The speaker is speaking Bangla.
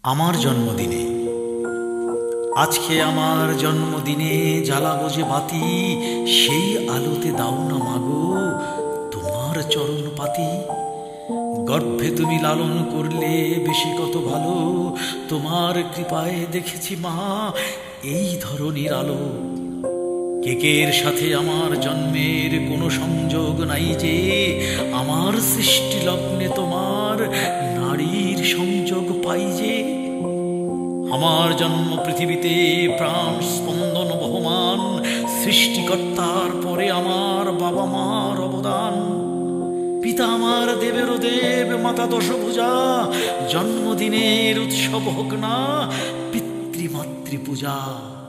আমার জন্মদিনে আজকে আমার জন্মদিনে জ্বালাবো যে বাতি, সেই আলোতে দাও না মাগো তোমার চরণ পাতি। গর্ভে তুমি লালন করলে বেশি কত ভালো, তোমার কৃপায় দেখেছি মা এই ধরনের আলো। কেকের সাথে আমার জন্মের কোনো সংযোগ নাই যে, আমার সৃষ্টি লগ্নে তোমার নারীর সংযোগ পাই যে। আমার জন্ম পৃথিবীতে প্রাণ স্পন্দন বহমান, সৃষ্টিকর্তার পরে আমার বাবা মার অবদান। পিতা আমার দেবেরও দেব, মাতা দশভুজা, জন্মদিনের উৎসব হোক না পিতৃমাতৃ পূজা।